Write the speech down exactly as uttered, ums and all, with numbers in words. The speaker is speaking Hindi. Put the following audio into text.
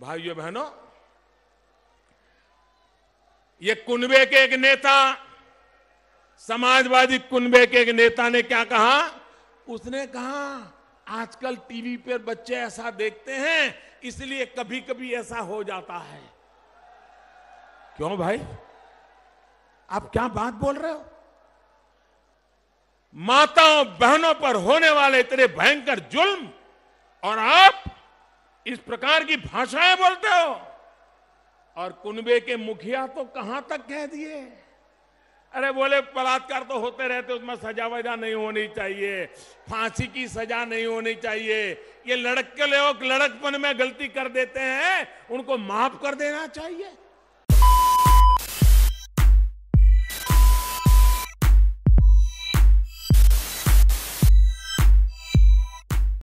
भाइयों बहनों, ये कुनबे के एक नेता, समाजवादी कुनबे के एक नेता ने क्या कहा? उसने कहा आजकल टीवी पर बच्चे ऐसा देखते हैं इसलिए कभी कभी ऐसा हो जाता है। क्यों भाई, आप क्या बात बोल रहे हो? माताओं बहनों पर होने वाले इतने भयंकर जुल्म और आप इस प्रकार की भाषाएं बोलते हो। और कुनबे के मुखिया तो कहां तक कह दिए, अरे बोले बलात्कार तो होते रहते, उसमें सजा वजा नहीं होनी चाहिए, फांसी की सजा नहीं होनी चाहिए, ये लड़के लोग लड़कपन में गलती कर देते हैं उनको माफ कर देना चाहिए।